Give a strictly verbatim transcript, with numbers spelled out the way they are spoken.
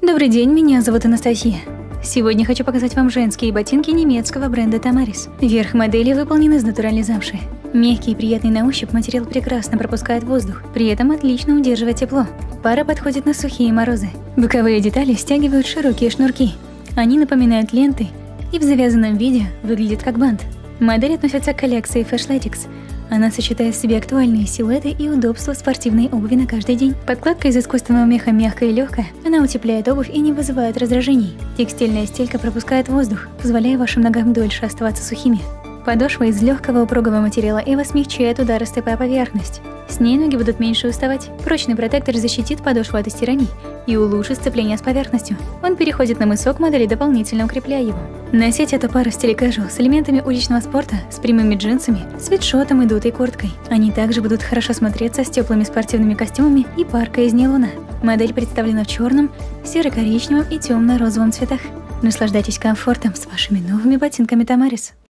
Добрый день, меня зовут Анастасия. Сегодня хочу показать вам женские ботинки немецкого бренда Tamaris. Верх модели выполнен из натуральной замши. Мягкий и приятный на ощупь материал прекрасно пропускает воздух, при этом отлично удерживает тепло. Пара подходит на сухие морозы. Боковые детали стягивают широкие шнурки. Они напоминают ленты и в завязанном виде выглядят как бант. Модель относится к коллекции Fashletics. Она сочетает в себе актуальные силуэты и удобство спортивной обуви на каждый день. Подкладка из искусственного меха мягкая и легкая. Она утепляет обувь и не вызывает раздражений. Текстильная стелька пропускает воздух, позволяя вашим ногам дольше оставаться сухими. Подошва из легкого упругого материала и смягчает удары стопы о поверхность. С ней ноги будут меньше уставать. Прочный протектор защитит подошву от стираний и улучшит сцепление с поверхностью. Он переходит на мысок модели, дополнительно укрепляя его. Носить эту пару в стиле casual с элементами уличного спорта, с прямыми джинсами, свитшотом и дутой курткой. Они также будут хорошо смотреться с теплыми спортивными костюмами и паркой из нейлона. Модель представлена в черном, серо-коричневом и темно-розовом цветах. Наслаждайтесь комфортом с вашими новыми ботинками Tamaris.